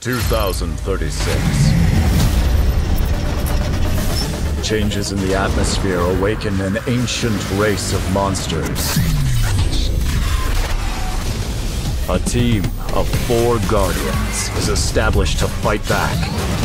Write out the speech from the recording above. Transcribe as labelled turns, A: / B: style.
A: 2036. Changes in the atmosphere awaken an ancient race of monsters. A team of 4 guardians is established to fight back